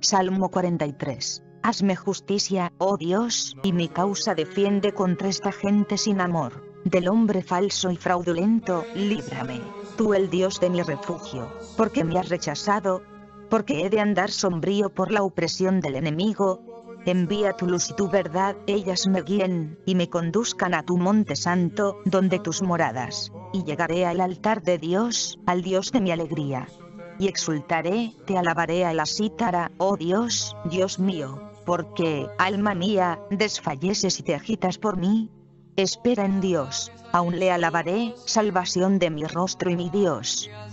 Salmo 43. Hazme justicia, oh Dios, y mi causa defiende contra esta gente sin amor. Del hombre falso y fraudulento, líbrame. Tú el Dios de mi refugio. ¿Por qué me has rechazado? ¿Porque he de andar sombrío por la opresión del enemigo? Envía tu luz y tu verdad, ellas me guíen, y me conduzcan a tu monte santo, donde tus moradas. Y llegaré al altar de Dios, al Dios de mi alegría. Y exultaré, te alabaré a la cítara, oh Dios, Dios mío. Porque, alma mía, desfalleces y te agitas por mí. Espera en Dios, aún le alabaré, salvación de mi rostro y mi Dios.